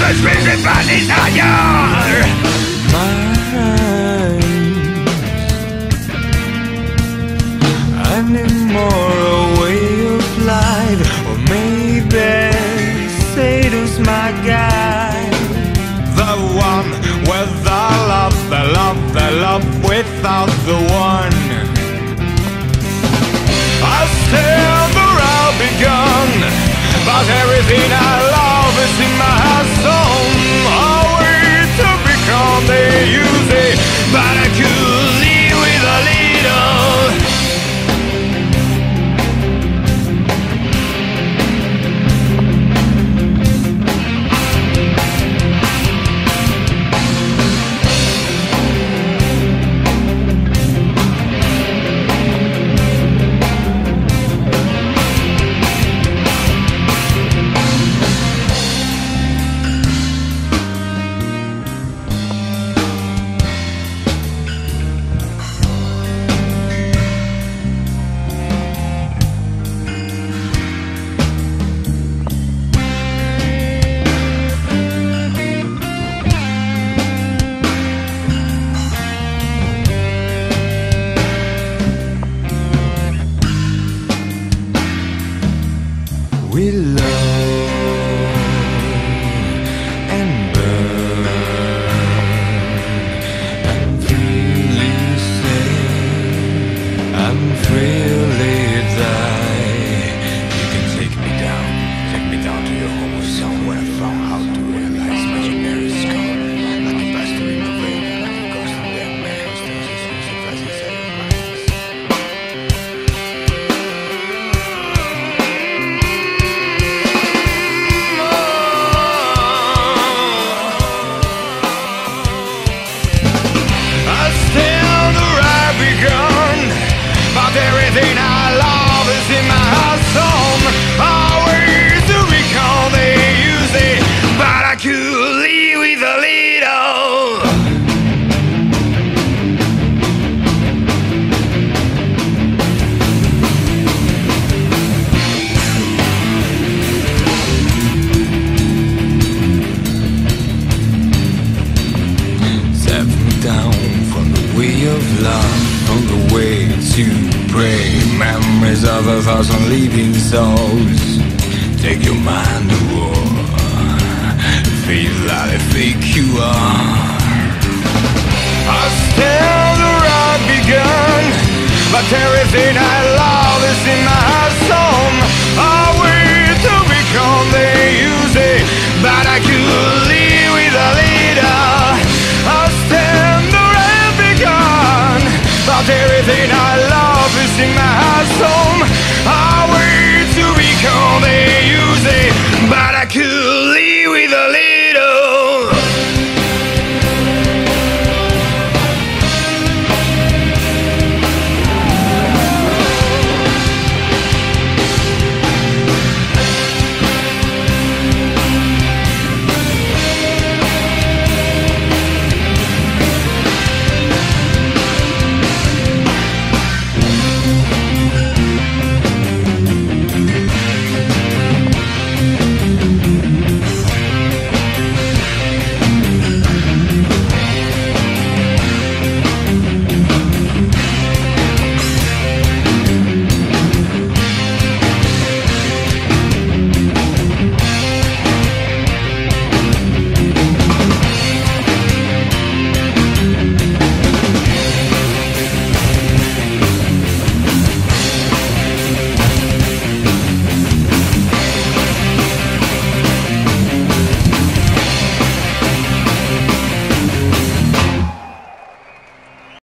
driven by desire. I need more a way of life, or maybe Satan's my guide. The one with the love, the love, the love without the one. I still the route begun, but everything I love is in my soul. A way to become the use it, but I could live with a little. We love and burn and freely say and freely die. You can take me down to your home somewhere from how to realize imaginary skull. Like a bastard in the rain, like a ghost of dead man who stays his wings and flies inside your minds. Everything I love is in my soul. Always to recall they use it, but I could live with a little. Set me down from the way of love, from the way to pray. Memories of 1,000 leaving souls. Take your mind to war. Face like a fake you are. I still the rock begun, but everything I love is in my soul.